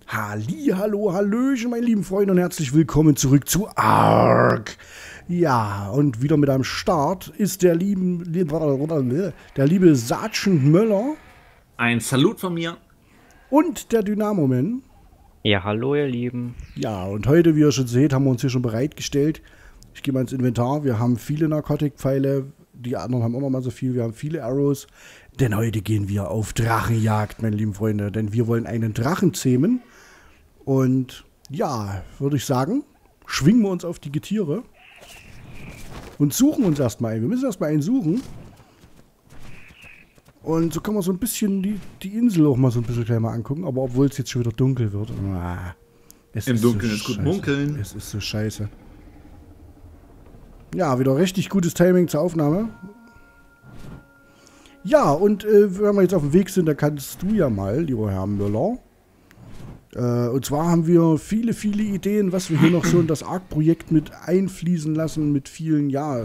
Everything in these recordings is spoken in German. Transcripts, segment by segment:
Hallo, hallöchen, meine lieben Freunde, und herzlich willkommen zurück zu Ark. Ja, und wieder mit am Start ist der liebe Sergeant Möller Ein Salut von mir. und der Dynamoman. Ja, hallo ihr Lieben. Ja, und heute, wie ihr schon seht, haben wir uns hier schon bereitgestellt. Ich gehe mal ins Inventar. Wir haben viele Narkotikpfeile. Die anderen haben auch noch mal so viel. Wir haben viele Arrows. Denn heute gehen wir auf Drachenjagd, meine lieben Freunde. Denn wir wollen einen Drachen zähmen. Und ja, würde ich sagen, schwingen wir uns auf die Getiere. Und suchen uns erstmal einen. Wir müssen erstmal einen suchen. Und so können wir so ein bisschen die Insel auch mal so ein bisschen gleich mal angucken. Aber obwohl es jetzt schon wieder dunkel wird. Im Dunkeln ist gut munkeln. Es ist so scheiße. Ja, wieder richtig gutes Timing zur Aufnahme. Ja, und wenn wir jetzt auf dem Weg sind, dann kannst du ja mal, lieber Herr Müller. Und zwar haben wir viele Ideen, was wir hier noch so in das Ark-Projekt mit einfließen lassen, mit vielen,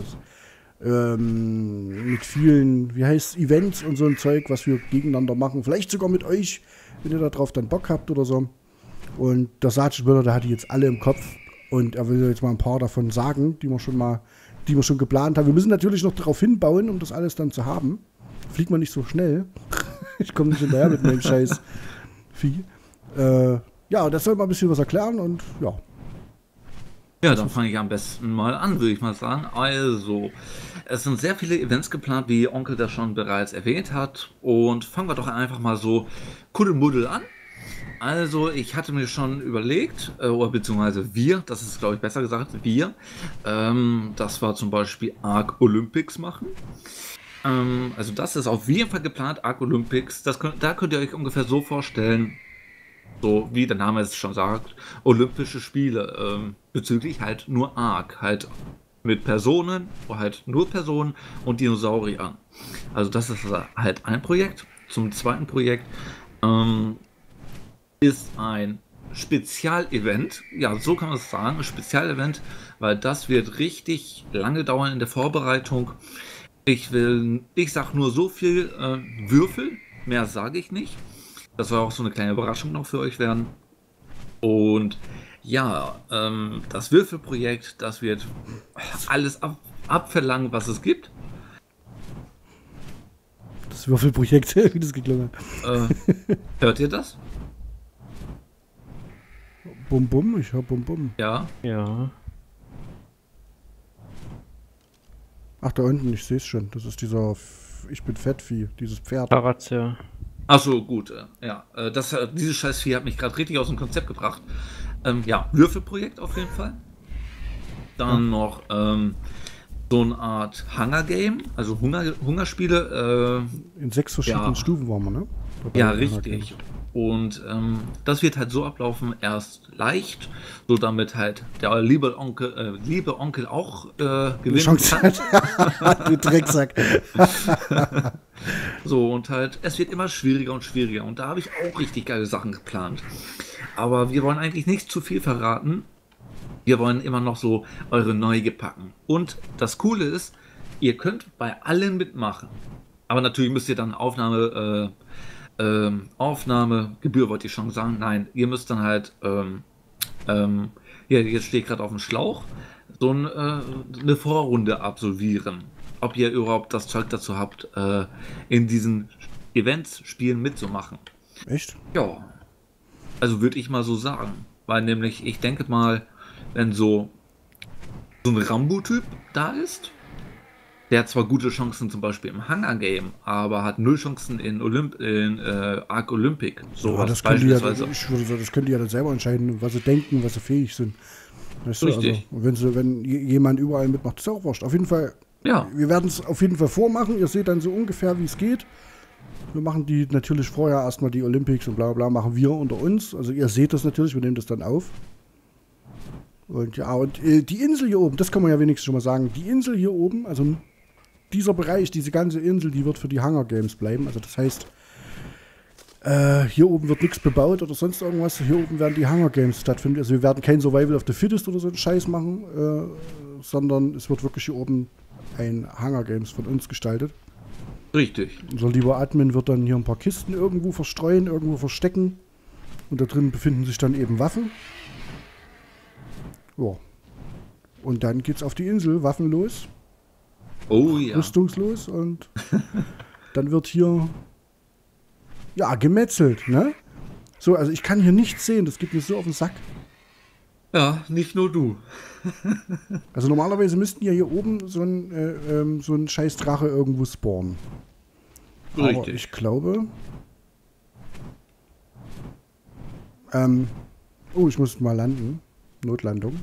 mit vielen, wie heißt Events und so ein Zeug, was wir gegeneinander machen. Vielleicht sogar mit euch, wenn ihr darauf dann Bock habt oder so. Und der Sergeant Müller, der hat die jetzt alle im Kopf. Und er will jetzt mal ein paar davon sagen, die wir schon geplant haben. Wir müssen natürlich noch darauf hinbauen, um das alles dann zu haben. Fliegt man nicht so schnell. Ich komme nicht hinterher mit meinem scheiß Vieh. Ja, das soll mal ein bisschen was erklären und ja. Ja, dann fange ich am besten mal an, würde ich mal sagen. Also, es sind sehr viele Events geplant, wie Onkel das schon bereits erwähnt hat. Und fangen wir doch einfach mal so Kuddelmuddel an. Also, ich hatte mir schon überlegt, oder beziehungsweise wir, das ist glaube ich besser gesagt, wir, dass wir zum Beispiel Ark Olympics machen. Also das ist auf jeden Fall geplant, Ark Olympics. Da könnt ihr euch ungefähr so vorstellen, so wie der Name es schon sagt, Olympische Spiele, bezüglich halt nur Ark, halt mit Personen, oder halt nur Personen und Dinosauriern. Also das ist halt ein Projekt. Zum zweiten Projekt ist ein Spezialevent, ja, so kann man es sagen, ein Spezialevent, weil das wird richtig lange dauern in der Vorbereitung. Ich sag nur so viel Würfel, mehr sage ich nicht. Das soll auch so eine kleine Überraschung noch für euch werden. Und ja, das Würfelprojekt, das wird alles abverlangen, was es gibt. Das Würfelprojekt, wie das geklungen hat. Hört ihr das? Bum bum, ich höre bum bum. Ja. Ja. Ach, da unten, ich sehe es schon. Das ist dieser Ich bin Fettvieh, dieses Pferd. Fahrradzer. Achso, gut. Ja, dieses scheiß Vieh hat mich gerade richtig aus dem Konzept gebracht. Ja, Würfelprojekt auf jeden Fall. Dann noch so eine Art Hunger-Game, also Hungerspiele. In 6 verschiedenen Stufen waren wir, ne? Ja, richtig. Und das wird halt so ablaufen, erst leicht, so damit halt der liebe Onkel auch gewinnen kann. Du Drecksack. So, und halt, es wird immer schwieriger und schwieriger. Und da habe ich auch richtig geile Sachen geplant. Aber wir wollen eigentlich nicht zu viel verraten. Wir wollen immer noch so eure Neugier packen. Und das Coole ist, ihr könnt bei allen mitmachen. Aber natürlich müsst ihr dann Aufnahmegebühr wollte ich schon sagen. Nein, ihr müsst dann halt, ja, jetzt stehe ich gerade auf dem Schlauch, so eine Vorrunde absolvieren. Ob ihr überhaupt das Zeug dazu habt, in diesen Events-Spielen mitzumachen. Echt? Ja, also würde ich mal so sagen. Weil nämlich, ich denke mal, wenn so ein Rambo-Typ da ist, der hat zwar gute Chancen zum Beispiel im Hunger-Game, aber hat null Chancen in Ark Olympic. So ja, das können die ja, ich würde sagen, das können die ja dann selber entscheiden, was sie denken, was sie fähig sind. Weißt du, richtig. Also, wenn jemand überall mitmacht, ist auch wurscht. Auf jeden Fall, Ja. Wir werden es auf jeden Fall vormachen. Ihr seht dann so ungefähr, wie es geht. Wir machen die natürlich vorher erstmal die Olympics und bla bla machen wir unter uns. Also ihr seht das natürlich, wir nehmen das dann auf. Und ja, und die Insel hier oben, das kann man ja wenigstens schon mal sagen. Die Insel hier oben, also dieser Bereich, diese ganze Insel, die wird für die Hunger Games bleiben. Also das heißt, hier oben wird nichts bebaut oder sonst irgendwas. Hier oben werden die Hunger Games stattfinden. Also wir werden kein Survival of the Fittest oder so einen Scheiß machen, sondern es wird wirklich hier oben ein Hunger Games von uns gestaltet. Richtig. Unser lieber Admin wird dann hier ein paar Kisten irgendwo verstreuen, irgendwo verstecken. Und da drin befinden sich dann eben Waffen. Ja. Und dann geht's auf die Insel, waffenlos, Oh ja. rüstungslos und dann wird hier ja gemetzelt, ne? So, also ich kann hier nichts sehen, das geht mir so auf den Sack. Ja, nicht nur du. Also normalerweise müssten ja hier oben so ein scheiß Drache irgendwo spawnen. Aber Richtig. ich glaube. Oh, ich muss mal landen. Notlandung.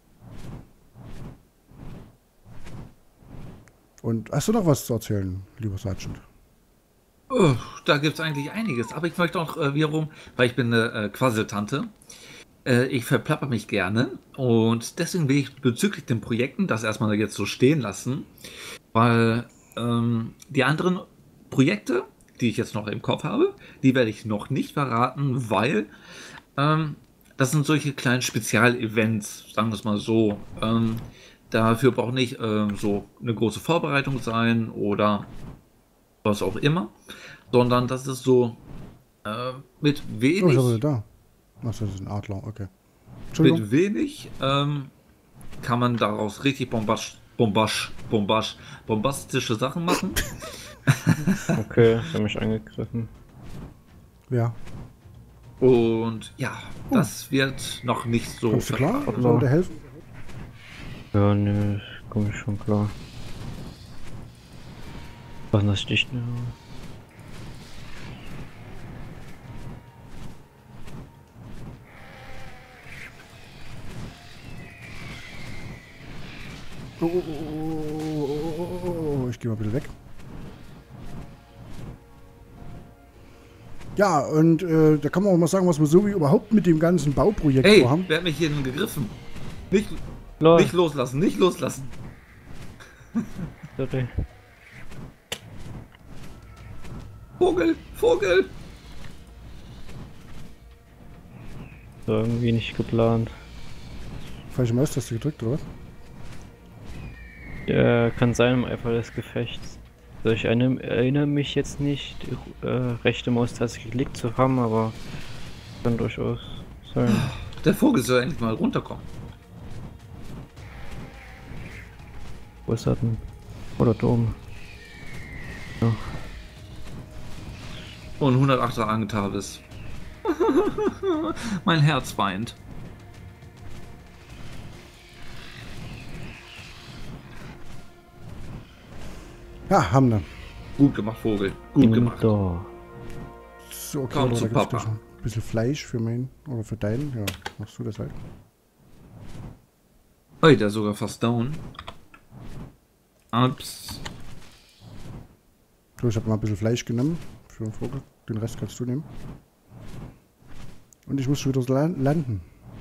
Und hast du noch was zu erzählen, lieber Sergeant? Oh, da gibt es eigentlich einiges. Aber ich möchte auch wiederum, weil ich bin eine Quasseltante, ich verplapper mich gerne. Und deswegen will ich bezüglich den Projekten das erstmal jetzt so stehen lassen. Weil die anderen Projekte, die ich jetzt noch im Kopf habe, die werde ich noch nicht verraten, weil das sind solche kleinen Spezialevents, sagen wir es mal so. Dafür braucht nicht so eine große Vorbereitung sein oder was auch immer, sondern das ist so mit Oh, wenig, ich habe da. Ach, das ist ein Adler, okay. Entschuldigung. mit wenig kann man daraus richtig bombastische Sachen machen. Okay, ich habe mich angegriffen. Ja. Und ja, das wird noch nicht so Kommst du klar? verraten. Soll dir helfen? Ja, nö, komm ich schon klar. Was das sticht nur? Oh, ich gehe mal ein bisschen weg. Ja, und da kann man auch mal sagen, was wir so wie überhaupt mit dem ganzen Bauprojekt Hey, vorhaben. wer hat mich hier denn gegriffen? Nicht, Lol. nicht loslassen, nicht loslassen. Sorry. Vogel, Vogel. War irgendwie nicht geplant. Falsche Maustaste gedrückt, oder was? Ja, kann sein im Eifer des Gefechts. Also ich erinnere mich jetzt nicht, rechte Maustaste geklickt zu haben, aber kann durchaus sein. Der Vogel soll endlich mal runterkommen. Wo ist er denn? Oder da oben. Ja. Und 108er Angetavis. Mein Herz weint. Ja, haben wir. Gut gemacht, Vogel. Gut gemacht. Da. So, okay, Komm aber zu da gibt's Papa. gleich noch ein bisschen Fleisch für meinen oder für deinen. Ja, machst du das halt. Ui, der ist sogar fast down. Ups. So, ich habe mal ein bisschen Fleisch genommen für den Vogel. Den Rest kannst du nehmen. Und ich muss schon wieder so landen.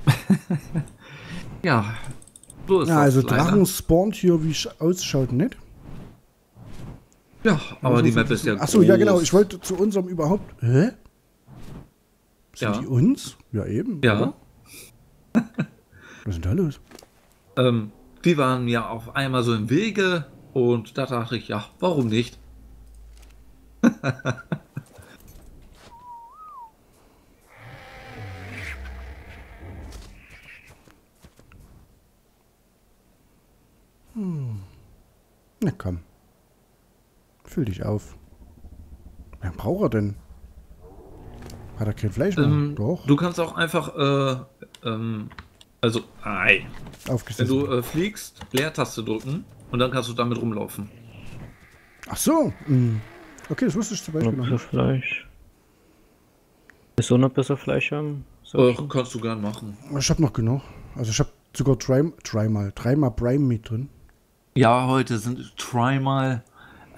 Ja, so ist Ja, das also leider. Drachen spawnt hier, wie es ausschaut, nicht. Ja, aber die Map ist ja Achso, ja groß. genau, ich wollte zu unserem überhaupt... Hä? Sind Ja. die uns? Ja eben. Ja. Oder? Was ist denn da los? Die waren ja auf einmal so im Wege und da dachte ich, ja, warum nicht? Na komm. Füll dich auf. Wer braucht er denn? Hat er kein Fleisch mehr? Doch. Du kannst auch einfach, also, wenn Aufgesetzt. du fliegst, Leertaste drücken und dann kannst du damit rumlaufen. Ach so. Okay, das wusste ich zum Noch Beispiel ein noch bisschen nicht. Fleisch. Willst du noch besser Fleisch haben? So. Kannst du gern machen. Ich habe noch genug. Also ich habe sogar dreimal Prime Meat drin. Ja, heute sind dreimal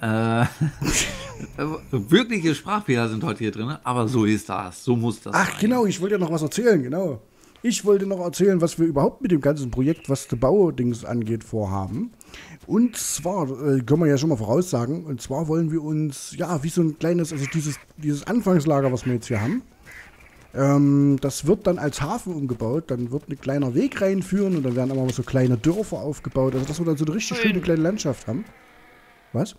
wirkliche Sprachfehler sind heute hier drin, aber so ist das, so muss das Ach sein. genau, ich wollte ja noch was erzählen, genau. Ich wollte noch erzählen, was wir überhaupt mit dem ganzen Projekt, was die Baudings angeht, vorhaben. Und zwar, können wir ja schon mal voraussagen, und zwar wollen wir uns, ja, wie so ein kleines, also dieses Anfangslager, was wir jetzt hier haben, das wird dann als Hafen umgebaut, dann wird ein kleiner Weg reinführen und dann werden aber so kleine Dörfer aufgebaut, also dass wir dann so eine richtig schöne kleine Landschaft haben. Was?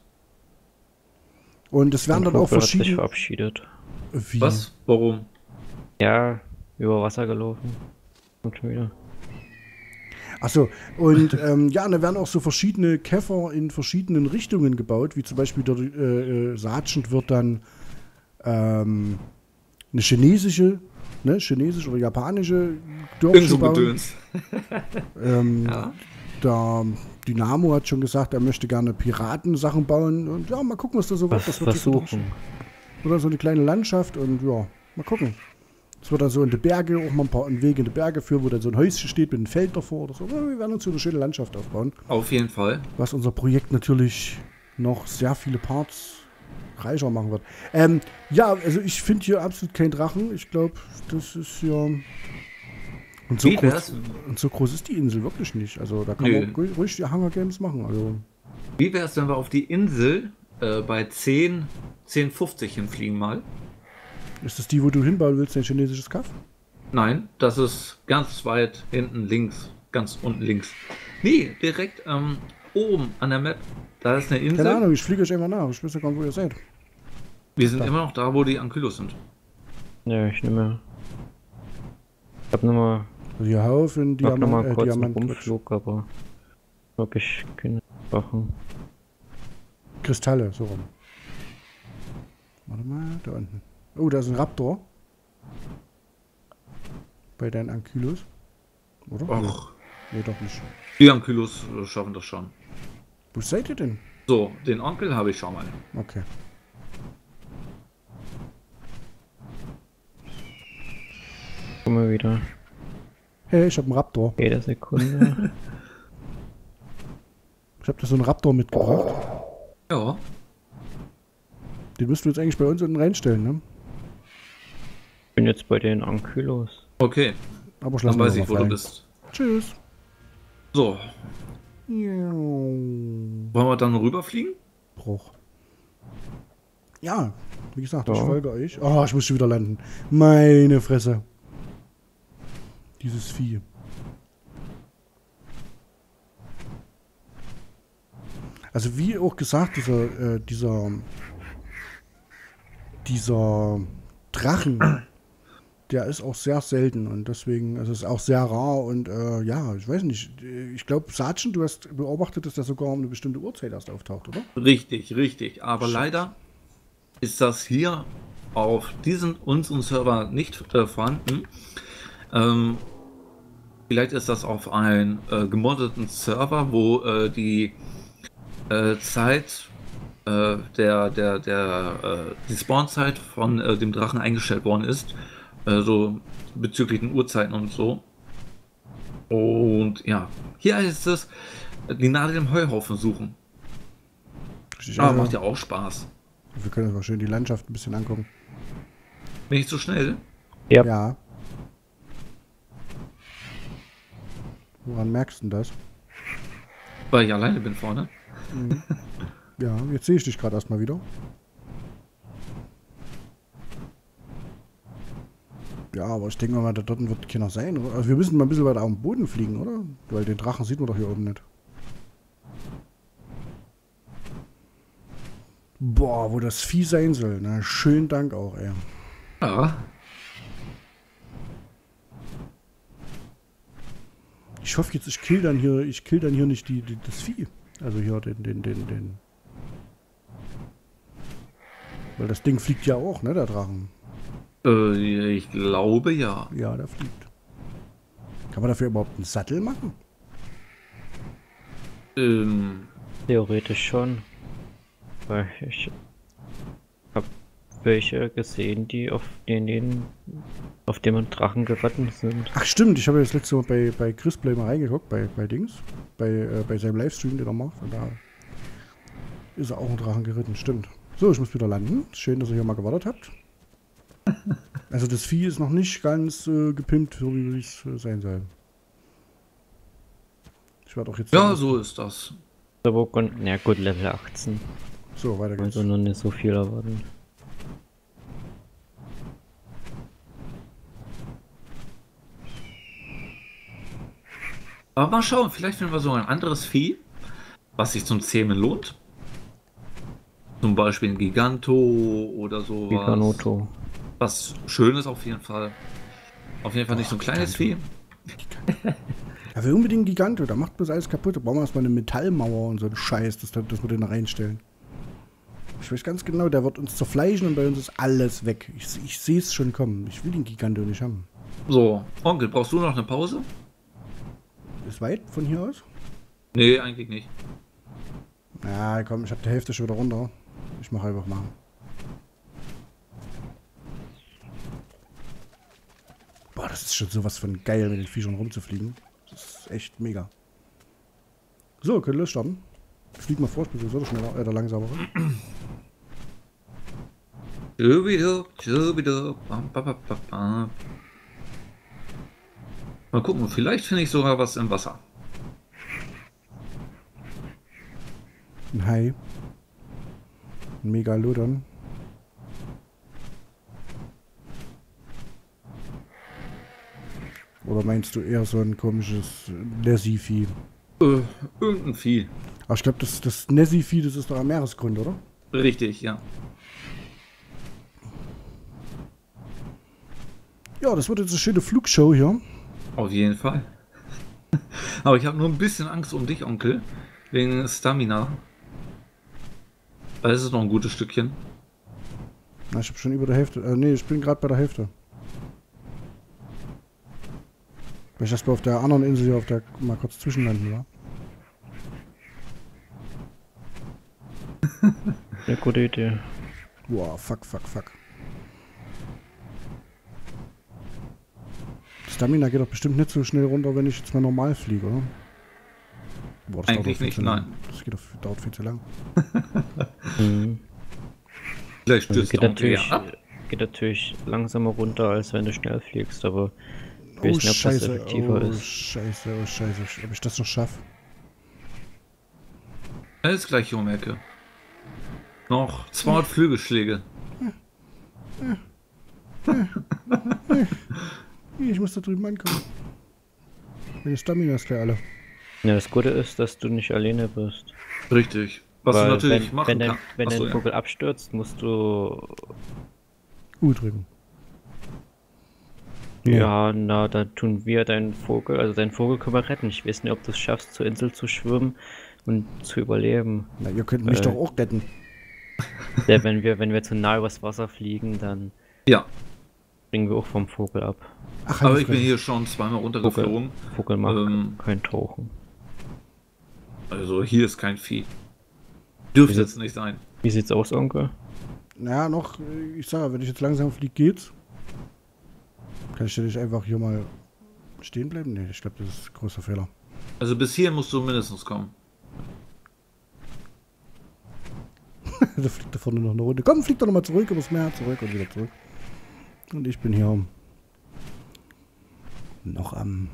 Und es werden dann auch Vogel hat sich verschiedene... verabschiedet. Wie? Was? Warum? Ja, über Wasser gelaufen. Und schon wieder. Achso, und ja, da werden auch so verschiedene Käfer in verschiedenen Richtungen gebaut, wie zum Beispiel der Sergeant wird dann eine chinesische oder japanische Dörfchen so bauen. Gedöns. Ja. Der Dynamo hat schon gesagt, er möchte gerne Piratensachen bauen. Und ja, mal gucken, was da so wird. Das wird versuchen. Oder so eine kleine Landschaft und ja, mal gucken. Es wird dann so in die Berge, auch mal einen Weg in die Berge führen, wo dann so ein Häuschen steht mit einem Feld davor oder so. Ja, wir werden uns so eine schöne Landschaft aufbauen. Auf jeden Fall. Was unser Projekt natürlich noch sehr viele Parts reicher machen wird. Ja, also ich finde hier absolut keinen Drachen. Ich glaube, das ist hier... Und so groß ist die Insel wirklich nicht. Also da kann man ruhig die Hunger Games machen. Also. Wie wäre es, wenn wir auf die Insel bei 10,50 hinfliegen mal? Ist das die, wo du hinbauen willst, ein chinesisches Kaff? Nein, das ist ganz weit hinten links. Ganz unten links. Nee, direkt oben an der Map. Da ist eine Insel. Keine Ahnung, ich fliege euch einfach nach. Ich weiß ja gar nicht, wo ihr seid. Wir sind immer noch da, wo die Ankylos sind. Ja, ich nehme. Ich hab nochmal. Hier Haufen Diamant, kurz Diamant Rumflug, aber wirklich keine Sachen. Kristalle, so rum. Warte mal, da unten. Oh, da ist ein Raptor. Bei deinen Ankylos. Oder? Och. Nee, doch nicht. Die Ankylos schaffen das schon. Wo seid ihr denn? So, den Onkel habe ich schon mal. Okay. Komm mal wieder. Hey, ich habe einen Raptor. Jede Sekunde. Ich habe da so einen Raptor mitgebracht. Ja. Den müssten wir jetzt eigentlich bei uns unten reinstellen, ne? Ich bin jetzt bei den Ankylos. Okay. Aber dann weiß ich, wo du bist. Tschüss. So. Wollen wir dann rüberfliegen? Bruch. Ja, wie gesagt, ich folge euch. Oh, ich muss schon wieder landen. Meine Fresse. Dieses Vieh. Also wie auch gesagt, dieser Drachen, der ist auch sehr selten und deswegen also ist es auch sehr rar und ja, ich weiß nicht. Ich glaube, Sergeant, du hast beobachtet, dass der sogar um eine bestimmte Uhrzeit erst auftaucht, oder? Richtig, richtig. Aber leider ist das hier auf unserem Server nicht vorhanden. Vielleicht ist das auf einem gemoddeten Server, wo die Zeit die Spawnzeit von dem Drachen eingestellt worden ist, so bezüglich den Uhrzeiten und so. Und ja, hier heißt es, die Nadel im Heuhaufen suchen. Richtig, Aber macht ja auch Spaß. Wir können uns mal schön die Landschaft ein bisschen angucken. Bin ich zu schnell? Ja. Ja. Woran merkst du das? Weil ich alleine bin vorne. Mhm. Ja, jetzt sehe ich dich gerade erstmal wieder. Ja, aber ich denke mal, da dort wird keiner sein, oder? Also wir müssen mal ein bisschen weiter auf den Boden fliegen, oder? Weil den Drachen sieht man doch hier oben nicht. Boah, wo das Vieh sein soll, ne? Schönen Dank auch, ey. Ja. Ich hoffe jetzt, ich kill dann hier nicht das Vieh. Also hier den. Weil das Ding fliegt ja auch, ne, der Drachen. Ich glaube ja. Ja, der fliegt. Kann man dafür überhaupt einen Sattel machen? Theoretisch schon. Weil ich habe welche gesehen, die auf dem Drachen geritten sind. Ach stimmt, ich habe jetzt letztes Mal bei Chris Play mal reingeguckt, bei Dings, bei seinem Livestream, den er macht. Und da ist er auch ein Drachen geritten, stimmt. So, ich muss wieder landen. Schön, dass ihr hier mal gewartet habt. Also das Vieh ist noch nicht ganz gepimpt, so wie es sein soll. Ich werde auch jetzt... Ja, so ist das. Aber ja gut, Level 18. So, weiter geht's. Also noch nicht so viel erwarten. Aber mal schauen, vielleicht finden wir so ein anderes Vieh, was sich zum Zähmen lohnt. Zum Beispiel ein Giganto oder sowas. Giganoto. Was schön ist auf jeden Fall. Auf jeden Fall nicht so ein kleines Vieh. Er will unbedingt Giganto, da macht bloß alles kaputt. Da brauchen wir erstmal eine Metallmauer und so einen Scheiß, dass wir den da reinstellen. Ich weiß ganz genau, der wird uns zerfleischen und bei uns ist alles weg. Ich sehe es schon kommen. Ich will den Giganto nicht haben. So, Onkel, brauchst du noch eine Pause? Ist weit von hier aus? Nee, eigentlich nicht. Ja, komm, ich habe die Hälfte schon wieder runter. Ich mache einfach mal. Boah, das ist schon sowas von geil, mit den Viechern rumzufliegen. Das ist echt mega. So, können wir losstarten. Ich flieg mal vor, ich bin sowieso schneller, oder langsamer. Mal gucken, vielleicht finde ich sogar was im Wasser. Ein Hai. Ein Megalodon. Oder meinst du eher so ein komisches Nessie-Vieh? Irgendein Vieh. Aber ich glaube, das Nessie-Vieh, das ist doch am Meeresgrund, oder? Richtig, ja. Ja, das wird jetzt eine schöne Flugshow hier. Auf jeden Fall. Aber ich habe nur ein bisschen Angst um dich, Onkel. Wegen Stamina. Das ist noch ein gutes Stückchen. Na, ich habe schon über der Hälfte. Nee, ich bin gerade bei der Hälfte. Weil ich erst mal auf der anderen Insel hier auf der mal kurz zwischenlanden war. Eine gute Idee. Boah, fuck. Stamina geht doch bestimmt nicht so schnell runter, wenn ich jetzt mal normal fliege, oder? Boah, das Eigentlich nicht, nein. Das dauert viel zu lang. Vielleicht Also stürzt der Onkel ja ab. geht natürlich langsamer runter, als wenn du schnell fliegst, aber ich Oh weiß nicht, ob das scheiße, effektiver ist. Scheiße. Ob ich das noch schaffe? Alles gleich hier um die Ecke. Noch 200 Flügelschläge. Ich muss da drüben ankommen. Meine Stamina ist gleich alle. Ja, das Gute ist, dass du nicht alleine bist. Richtig. Was Weil du natürlich machen wenn kannst. dein Achso, ja. Vogel abstürzt, musst du... drücken. Ja, na, da tun wir deinen Vogel, also deinen Vogel können wir retten. Ich weiß nicht, ob du es schaffst, zur Insel zu schwimmen und zu überleben. Na, ihr könnt mich doch auch retten. Ja, wenn wir zu nah übers Wasser fliegen, dann Ja, springen wir auch vom Vogel ab. Ach, aber ich bin hier schon zweimal runtergeflogen. Vogel macht kein Tauchen. Also hier ist kein Vieh. Dürfte jetzt nicht sein. Wie sieht's aus, Onkel? Naja, noch, ich sage, wenn ich jetzt langsam fliege, geht's. Kann ich nicht einfach hier mal stehen bleiben? Nee, ich glaube, das ist ein großer Fehler. Also bis hier musst du mindestens kommen. Da fliegt da vorne noch eine Runde. Komm, flieg doch nochmal zurück, übers Meer, zurück und wieder zurück. Und ich bin hier noch am...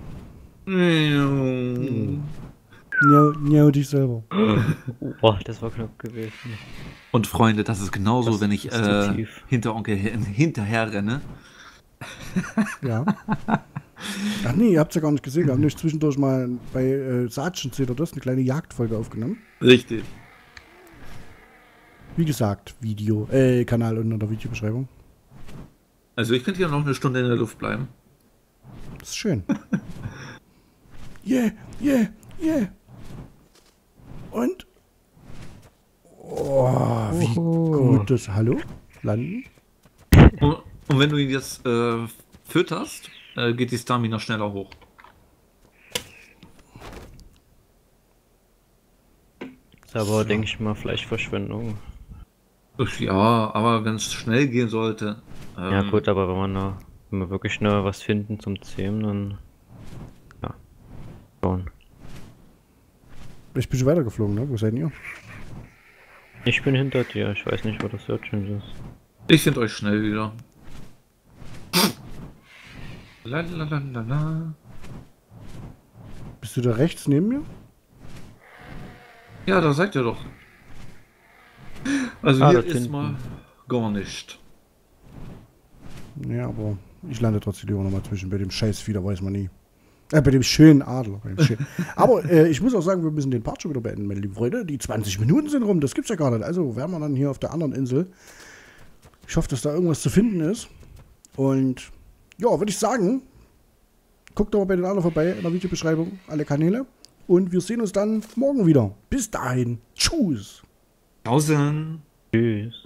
Ja, dich selber. Boah, das war knapp gewesen. Und Freunde, das ist genauso, Das wenn ich ist zu tief. hinter Onkel hinterher renne. Ja. Ach nee, ihr habt es ja gar nicht gesehen. Wir haben nämlich zwischendurch mal bei Sergeant seht ihr das, eine kleine Jagdfolge aufgenommen. Richtig. Wie gesagt, Kanal unten in der Videobeschreibung. Also ich könnte hier noch eine Stunde in der Luft bleiben. Das ist schön. Yeah. Und? Oh, wie gut das... Hallo? Landen? Und wenn du ihn jetzt fütterst, geht die Stamina schneller hoch. Ist aber, denke ich mal, Fleischverschwendung. Ja, aber wenn es schnell gehen sollte. Ja gut, aber wenn wir wirklich schnell was finden zum Zähmen, dann... Ja. Schon. Ich bin schon weitergeflogen, ne? Wo seid ihr? Ich bin hinter dir, ich weiß nicht, wo das Searching ist. Ich finde euch schnell wieder. Lalalala. Bist du da rechts neben mir? Ja, da seid ihr doch. Also Ah, hier da ist hinten. mal gar nicht. Ja, aber ich lande trotzdem lieber nochmal zwischen. Bei dem Scheißvieh, da weiß man nie. Bei dem schönen Adler. Aber ich muss auch sagen, wir müssen den Part schon wieder beenden, meine lieben Freunde. Die 20 Minuten sind rum, das gibt's ja gar nicht. Also wären wir dann hier auf der anderen Insel. Ich hoffe, dass da irgendwas zu finden ist. Und ja, würde ich sagen, Guckt doch mal bei den anderen vorbei in der Videobeschreibung, alle Kanäle. Und wir sehen uns dann morgen wieder. Bis dahin. Tschüss. Tschaußen. Tschüss.